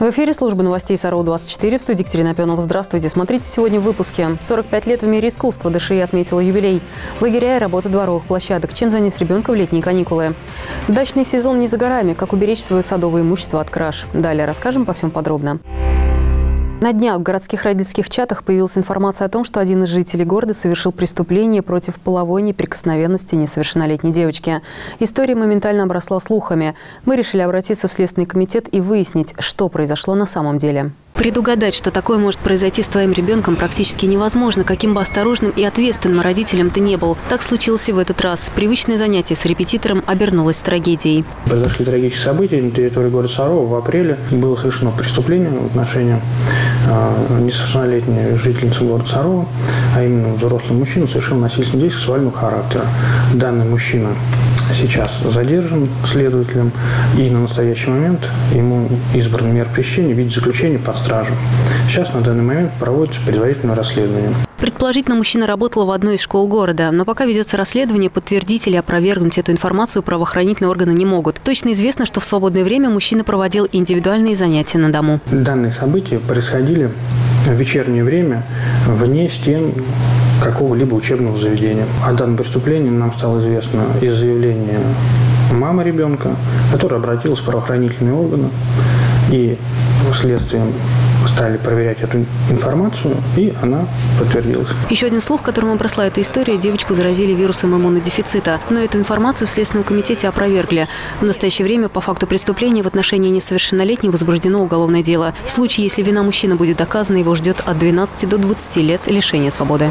В эфире службы новостей САРО-24, в студии Екатерина Пионова. Здравствуйте. Смотрите сегодня в выпуске. 45 лет в мире искусства. ДШИ отметила юбилей. Лагеря и работа дворовых площадок. Чем занять ребенка в летние каникулы? Дачный сезон не за горами. Как уберечь свое садовое имущество от краж? Далее расскажем по всем подробно. На днях в городских родительских чатах появилась информация о том, что один из жителей города совершил преступление против половой неприкосновенности несовершеннолетней девочки. История моментально обросла слухами. Мы решили обратиться в Следственный комитет и выяснить, что произошло на самом деле. Предугадать, что такое может произойти с твоим ребенком, практически невозможно, каким бы осторожным и ответственным родителем ты не был. Так случилось и в этот раз. Привычное занятие с репетитором обернулось трагедией. Произошли трагические события на территории города Сарова. В апреле было совершено преступление в отношении несовершеннолетней жительницы города Сарова, а именно взрослый мужчина совершил насильственное действие сексуального характера. Данный мужчина сейчас задержан следователем, и на настоящий момент ему избрана мера пресечения в виде заключения под стражу. Сейчас на данный момент проводится предварительное расследование. Предположительно, мужчина работал в одной из школ города, но пока ведется расследование, подтвердить или опровергнуть эту информацию правоохранительные органы не могут. Точно известно, что в свободное время мужчина проводил индивидуальные занятия на дому. Данные события происходили в вечернее время вне стен какого-либо учебного заведения. О данном преступлении нам стало известно из заявления мамы ребенка, которая обратилась в правоохранительные органы, и следствием стали проверять эту информацию, и она подтвердилась. Еще один слух, которым обросла эта история: девочку заразили вирусом иммунодефицита. Но эту информацию в Следственном комитете опровергли. В настоящее время по факту преступления в отношении несовершеннолетней возбуждено уголовное дело. В случае, если вина мужчины будет доказана, его ждет от 12 до 20 лет лишения свободы.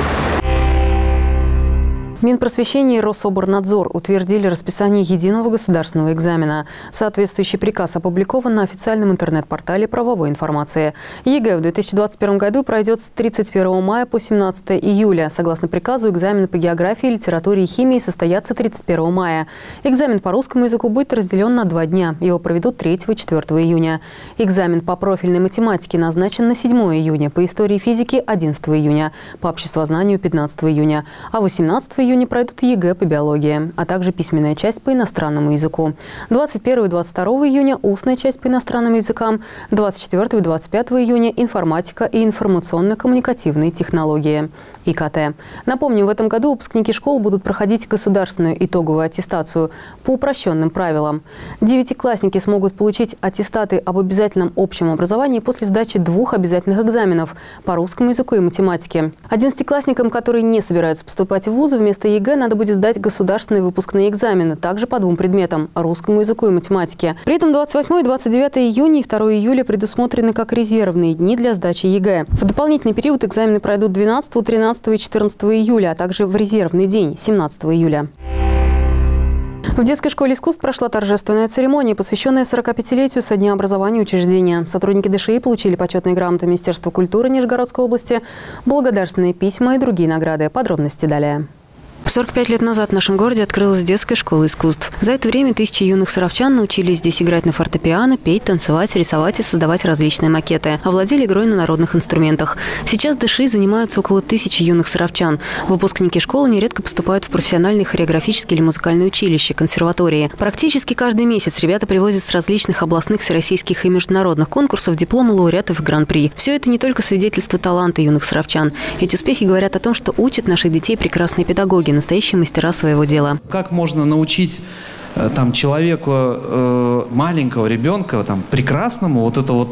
Минпросвещение и Рособорнадзор утвердили расписание единого государственного экзамена. Соответствующий приказ опубликован на официальном интернет-портале правовой информации. ЕГЭ в 2021 году пройдет с 31 мая по 17 июля. Согласно приказу, экзамены по географии, литературе и химии состоятся 31 мая. Экзамен по русскому языку будет разделен на 2 дня. Его проведут 3 и 4 июня. Экзамен по профильной математике назначен на 7 июня, по истории и физике – 11 июня, по обществознанию – 15 июня, а 18 июня пройдут ЕГЭ по биологии, а также письменная часть по иностранному языку. 21 и 22 июня – устная часть по иностранным языкам, 24 и 25 июня – информатика и информационно-коммуникативные технологии, ИКТ. Напомню, в этом году выпускники школ будут проходить государственную итоговую аттестацию по упрощенным правилам. Девятиклассники смогут получить аттестаты об обязательном общем образовании после сдачи 2 обязательных экзаменов по русскому языку и математике. Одиннадцатиклассникам, которые не собираются поступать в вузы, вместо ЕГЭ надо будет сдать государственные выпускные экзамены, также по 2 предметам – русскому языку и математике. При этом 28 и 29 июня и 2 июля предусмотрены как резервные дни для сдачи ЕГЭ. В дополнительный период экзамены пройдут 12, 13 и 14 июля, а также в резервный день – 17 июля. В детской школе искусств прошла торжественная церемония, посвященная 45-летию со дня образования учреждения. Сотрудники ДШИ получили почетные грамоты Министерства культуры Нижегородской области, благодарственные письма и другие награды. Подробности далее. 45 лет назад в нашем городе открылась детская школа искусств. За это время тысячи юных саровчан научились здесь играть на фортепиано, петь, танцевать, рисовать и создавать различные макеты. Овладели игрой на народных инструментах. Сейчас в ДШИ занимаются около 1000 юных саровчан. Выпускники школы нередко поступают в профессиональные хореографические или музыкальные училища, консерватории. Практически каждый месяц ребята привозят с различных областных, всероссийских и международных конкурсов дипломы лауреатов и гран-при. Все это не только свидетельство таланта юных саровчан. Эти успехи говорят о том, что учат наших детей прекрасные педагоги, настоящие мастера своего дела. Как можно научить человеку, маленького ребенка, прекрасному,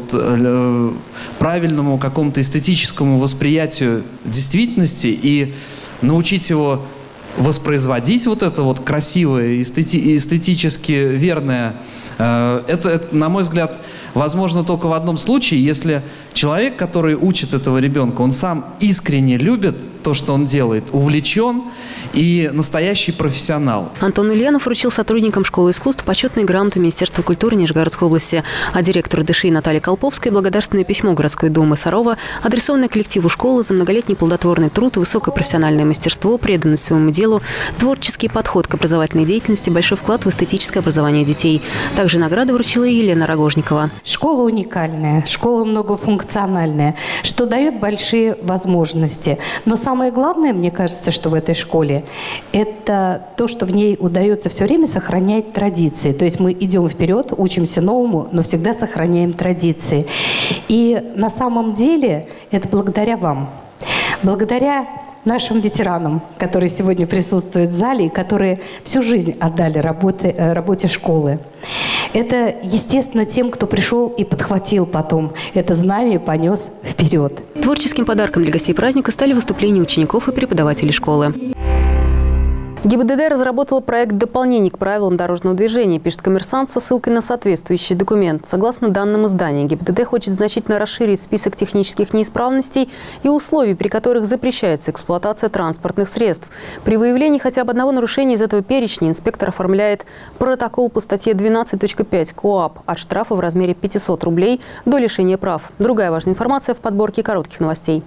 правильному какому-то эстетическому восприятию действительности и научить его воспроизводить это красивое, эстетически верное. Это, на мой взгляд, возможно только в одном случае, если человек, который учит этого ребенка, он сам искренне любит то, что он делает, увлечен и настоящий профессионал. Антон Ильянов вручил сотрудникам школы искусств почетные грамоты Министерства культуры Нижегородской области, а директору ДШИ Наталье Колповской благодарственное письмо городской думы Сарова, адресованное коллективу школы за многолетний плодотворный труд, высокое профессиональное мастерство, преданность своему делу, творческий подход к образовательной деятельности, большой вклад в эстетическое образование детей. Также награды вручила и Елена Рогожникова. Школа уникальная, школа многофункциональная, что дает большие возможности. Но самое главное, мне кажется, что в этой школе, это то, что в ней удается все время сохранять традиции. То есть мы идем вперед, учимся новому, но всегда сохраняем традиции. И на самом деле это благодаря вам. Благодаря нашим ветеранам, которые сегодня присутствуют в зале и которые всю жизнь отдали работе школы. Это, естественно, тем, кто пришел и подхватил потом это знамя и понес вперед. Творческим подарком для гостей праздника стали выступления учеников и преподавателей школы. ГИБДД разработала проект дополнений к правилам дорожного движения, пишет «Коммерсант» со ссылкой на соответствующий документ. Согласно данным издания, ГИБДД хочет значительно расширить список технических неисправностей и условий, при которых запрещается эксплуатация транспортных средств. При выявлении хотя бы одного нарушения из этого перечня инспектор оформляет протокол по статье 12.5 КоАП от штрафа в размере 500 рублей до лишения прав. Другая важная информация в подборке коротких новостей.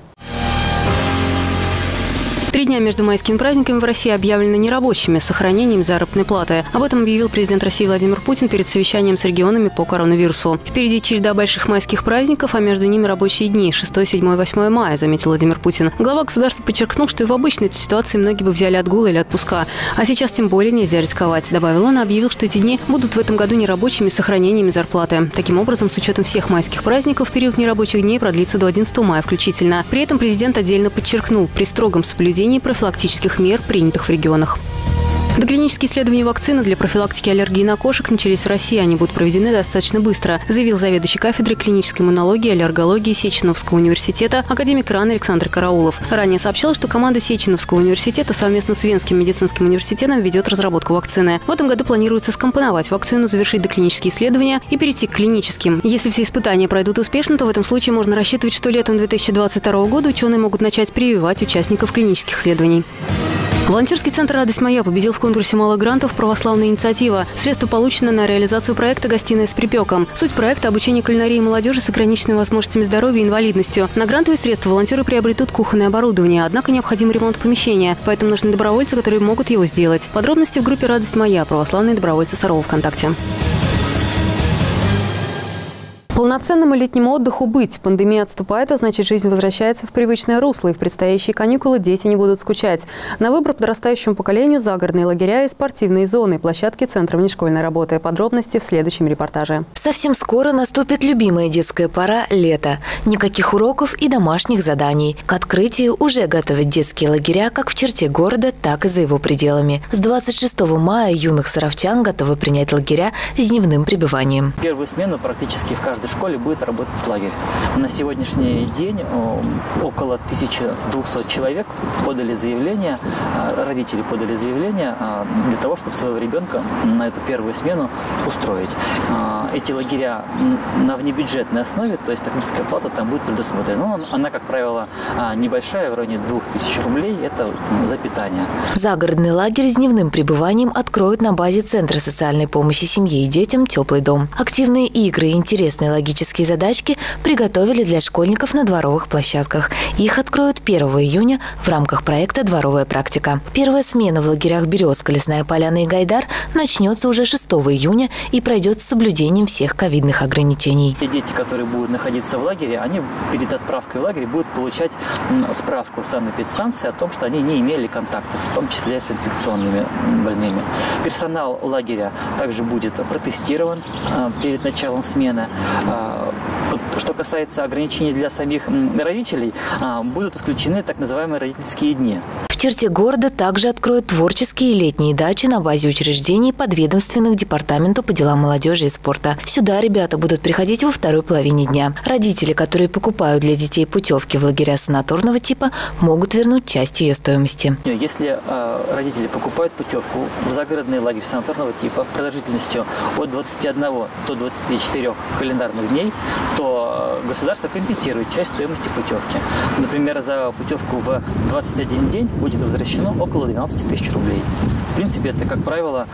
3 дня между майскими праздниками в России объявлены нерабочими с сохранением заработной платы. Об этом объявил президент России Владимир Путин перед совещанием с регионами по коронавирусу. Впереди череда больших майских праздников, а между ними рабочие дни 6, 7, 8 мая, заметил Владимир Путин. Глава государства подчеркнул, что и в обычной ситуации многие бы взяли отгул или отпуска. А сейчас тем более нельзя рисковать. Добавил он и объявил, что эти дни будут в этом году нерабочими с сохранениями зарплаты. Таким образом, с учетом всех майских праздников, период нерабочих дней продлится до 11 мая включительно. При этом президент отдельно подчеркнул, при строгом соблюдении профилактических мер, принятых в регионах. Доклинические исследования вакцины для профилактики аллергии на кошек начались в России. Они будут проведены достаточно быстро, заявил заведующий кафедрой клинической иммунологии и аллергологии Сеченовского университета академик РАН Александр Караулов. Ранее сообщал, что команда Сеченовского университета совместно с Венским медицинским университетом ведет разработку вакцины. В этом году планируется скомпоновать вакцину, завершить доклинические исследования и перейти к клиническим. Если все испытания пройдут успешно, то в этом случае можно рассчитывать, что летом 2022 года ученые могут начать прививать участников клинических исследований. Волонтерский центр «Радость моя» победил в конкурсе малых грантов «Православная инициатива». Средства получены на реализацию проекта «Гостиная с припеком». Суть проекта – обучение кулинарии молодежи с ограниченными возможностями здоровья и инвалидностью. На грантовые средства волонтеры приобретут кухонное оборудование, однако необходим ремонт помещения, поэтому нужны добровольцы, которые могут его сделать. Подробности в группе «Радость моя» православные добровольцы Сарова ВКонтакте. Полноценному летнему отдыху быть. Пандемия отступает, а значит, жизнь возвращается в привычное русло, и в предстоящие каникулы дети не будут скучать. На выбор подрастающему поколению загородные лагеря и спортивные зоны, площадки Центра внешкольной работы. Подробности в следующем репортаже. Совсем скоро наступит любимая детская пора – лето. Никаких уроков и домашних заданий. К открытию уже готовят детские лагеря как в черте города, так и за его пределами. С 26 мая юных саровчан готовы принять лагеря с дневным пребыванием. Первую смену практически в каждой школе будет работать лагерь. На сегодняшний день около 1200 человек подали заявление, родители подали заявление для того, чтобы своего ребенка на эту первую смену устроить. Эти лагеря на внебюджетной основе, то есть низкая плата там будет предусмотрена. Но она, как правило, небольшая, в районе 2000 рублей, это за питание. Загородный лагерь с дневным пребыванием откроют на базе Центра социальной помощи семье и детям «Теплый дом». Активные игры и интересные логические задачки приготовили для школьников на дворовых площадках. Их откроют 1 июня в рамках проекта «Дворовая практика». Первая смена в лагерях «Березка», «Лесная поляна» и «Гайдар» начнется уже 6 июня и пройдет с соблюдением всех ковидных ограничений. Те дети, которые будут находиться в лагере, они перед отправкой в лагерь будут получать справку в санэпидстанции о том, что они не имели контактов, в том числе с инфекционными больными. Персонал лагеря также будет протестирован перед началом смены. Что касается ограничений для самих родителей, будут исключены так называемые родительские дни. В черте города также откроют творческие и летние дачи на базе учреждений подведомственных Департаменту по делам молодежи и спорта. Сюда ребята будут приходить во второй половине дня. Родители, которые покупают для детей путевки в лагеря санаторного типа, могут вернуть часть ее стоимости. Если родители покупают путевку в загородный лагерь санаторного типа продолжительностью от 21 до 24 календарных дней, то государство компенсирует часть стоимости путевки. Например, за путевку в 21 день будет возвращено около 12 тысяч рублей. В принципе, это, как правило,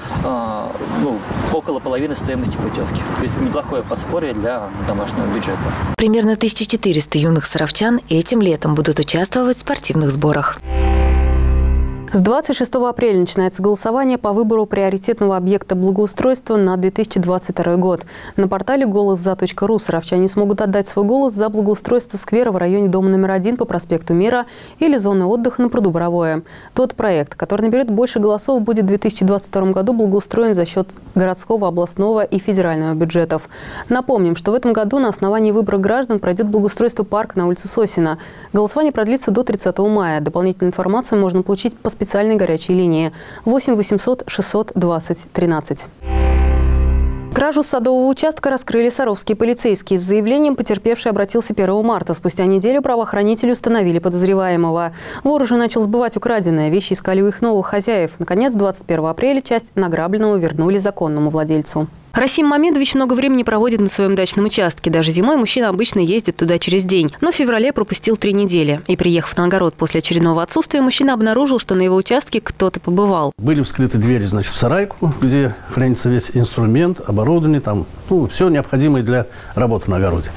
около половины стоимости путевки. То есть неплохое подспорье для домашнего бюджета. Примерно 1400 юных саровчан этим летом будут участвовать в спортивных сборах. С 26 апреля начинается голосование по выбору приоритетного объекта благоустройства на 2022 год. На портале голосза.ру саровчане смогут отдать свой голос за благоустройство сквера в районе дома номер 1 по проспекту Мира или зоны отдыха на пруду Боровое. Тот проект, который наберет больше голосов, будет в 2022 году благоустроен за счет городского, областного и федерального бюджетов. Напомним, что в этом году на основании выбора граждан пройдет благоустройство парка на улице Сосина. Голосование продлится до 30 мая. Дополнительную информацию можно получить по специальной горячей линии 8 800 620 13. Кражу садового участка раскрыли саровские полицейские. С заявлением потерпевший обратился 1 марта. Спустя неделю правоохранители установили подозреваемого. Вор уже начал сбывать украденное. Вещи искали у их новых хозяев. Наконец, 21 апреля часть награбленного вернули законному владельцу. Расим Мамедович много времени проводит на своем дачном участке. Даже зимой мужчина обычно ездит туда через день. Но в феврале пропустил 3 недели. И, приехав на огород после очередного отсутствия, мужчина обнаружил, что на его участке кто-то побывал. Были вскрыты двери, значит, в сарайку, где хранится весь инструмент, оборудование, там, все необходимое для работы на огороде.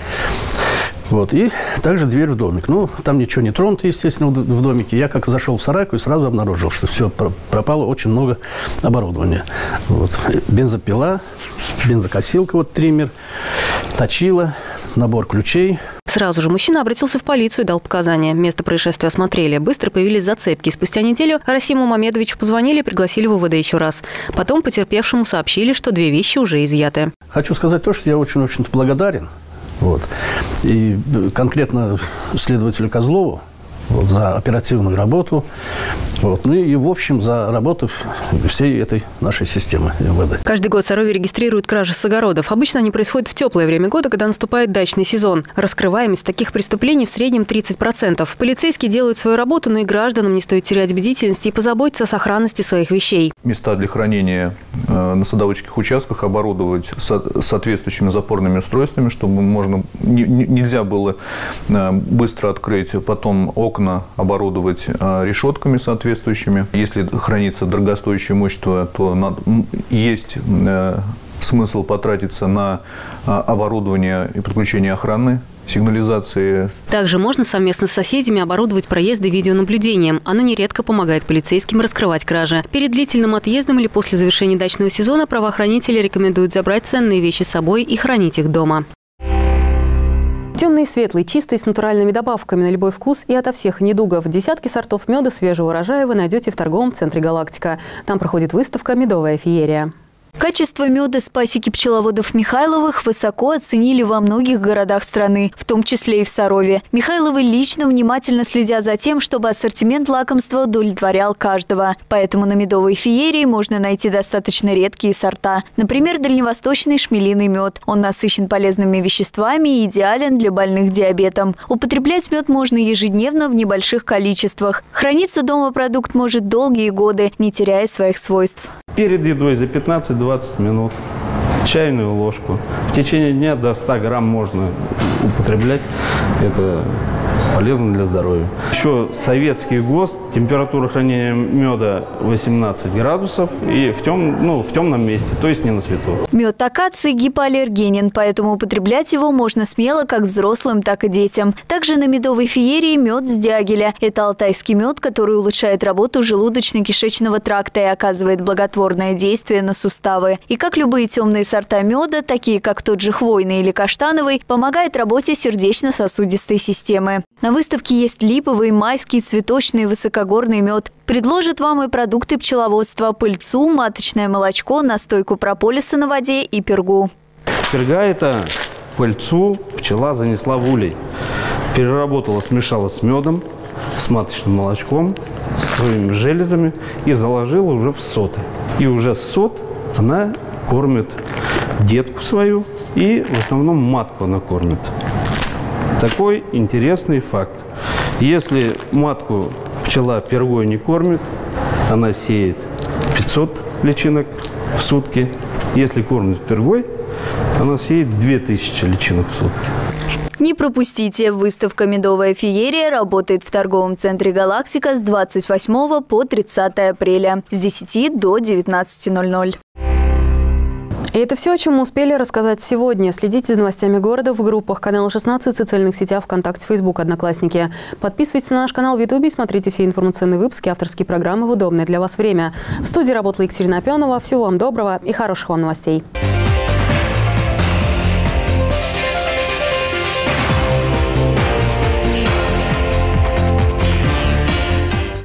Вот. И также дверь в домик. Там ничего не тронуто, естественно, в домике. Я как зашел в сарайку и сразу обнаружил, что все пропало, очень много оборудования. Вот. Бензопила, бензокосилка, триммер, точила, набор ключей. Сразу же мужчина обратился в полицию и дал показания. Место происшествия осмотрели. Быстро появились зацепки. Спустя неделю Расиму Мамедовичу позвонили и пригласили в УВД еще раз. Потом потерпевшему сообщили, что 2 вещи уже изъяты. Хочу сказать то, что я очень-очень благодарен. Вот. И конкретно следователю Козлову за оперативную работу. Вот. И, в общем, за работу всей этой нашей системы МВД. Каждый год в Сарове регистрируют кражи с огородов. Обычно они происходят в теплое время года, когда наступает дачный сезон. Раскрываемость таких преступлений в среднем 30%. Полицейские делают свою работу, но и гражданам не стоит терять бдительность и позаботиться о сохранности своих вещей. Места для хранения на садоводческих участках оборудовать соответствующими запорными устройствами, чтобы нельзя было быстро открыть, потом окна оборудовать решетками соответствующими. Если хранится дорогостоящее имущество, то есть смысл потратиться на оборудование и подключение охраны, сигнализации. Также можно совместно с соседями оборудовать проезды видеонаблюдением. Оно нередко помогает полицейским раскрывать кражи. Перед длительным отъездом или после завершения дачного сезона правоохранители рекомендуют забрать ценные вещи с собой и хранить их дома. Темный и светлый, чистый, с натуральными добавками на любой вкус и ото всех недугов. Десятки сортов меда свежего урожая вы найдете в торговом центре «Галактика». Там проходит выставка «Медовая феерия». Качество меда с пасеки пчеловодов Михайловых высоко оценили во многих городах страны, в том числе и в Сарове. Михайловы лично внимательно следят за тем, чтобы ассортимент лакомства удовлетворял каждого. Поэтому на медовой феерии можно найти достаточно редкие сорта. Например, дальневосточный шмелиный мед. Он насыщен полезными веществами и идеален для больных диабетом. Употреблять мед можно ежедневно в небольших количествах. Храниться дома продукт может долгие годы, не теряя своих свойств. Перед едой за 15-20 минут чайную ложку. В течение дня до 100 грамм можно употреблять. Это полезно для здоровья. Еще советский ГОСТ, температура хранения меда 18 градусов и в темном месте, то есть не на свету. Мед акации гипоаллергенен, поэтому употреблять его можно смело как взрослым, так и детям. Также на медовой феерии мед с дягеля. Это алтайский мед, который улучшает работу желудочно-кишечного тракта и оказывает благотворное действие на суставы. И как любые темные сорта меда, такие как тот же хвойный или каштановый, помогает работе сердечно-сосудистой системы. На выставке есть липовый, майский, цветочный и высокогорный мед. Предложат вам и продукты пчеловодства: пыльцу, маточное молочко, настойку прополиса на воде и пергу. Перга – это пыльцу пчела занесла в улей. Переработала, смешала с медом, с маточным молочком, с своими железами и заложила уже в соты. И уже сот она кормит детку свою и в основном матку она кормит. Такой интересный факт. Если матку пчела пергой не кормит, она сеет 500 личинок в сутки. Если кормит пергой, она сеет 2000 личинок в сутки. Не пропустите! Выставка «Медовая феерия» работает в торговом центре «Галактика» с 28 по 30 апреля с 10 до 19:00. И это все, о чем мы успели рассказать сегодня. Следите за новостями города в группах канала 16, социальных сетях ВКонтакте, Фейсбук, Одноклассники. Подписывайтесь на наш канал в Ютубе и смотрите все информационные выпуски, авторские программы в удобное для вас время. В студии работала Екатерина Опенова. Всего вам доброго и хороших вам новостей.